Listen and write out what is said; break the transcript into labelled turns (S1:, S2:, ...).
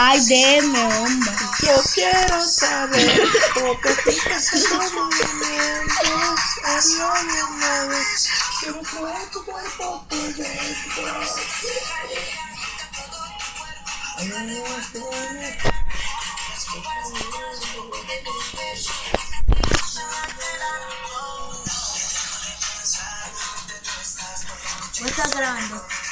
S1: Ay, deme, hombre.
S2: Yo quiero saber cómo practicas esos movimientos, aviones, quiero probar tu cuerpo por dentro.
S1: ¿Vos estás grabando?